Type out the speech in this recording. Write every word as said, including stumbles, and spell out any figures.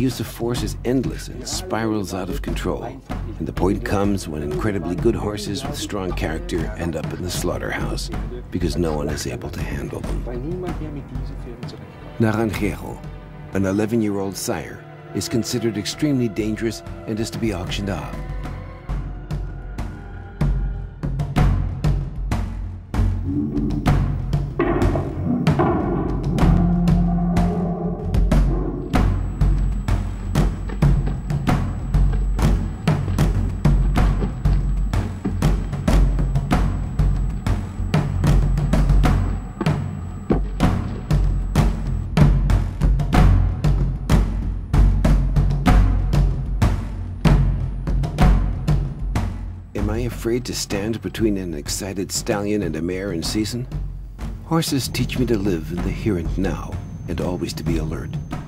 use of force is endless and spirals out of control. And the point comes when incredibly good horses with strong character end up in the slaughterhouse because no one is able to handle them. Naranjero, an eleven-year-old sire, is considered extremely dangerous and is to be auctioned off. Am I afraid to stand between an excited stallion and a mare in season? Horses teach me to live in the here and now and always to be alert.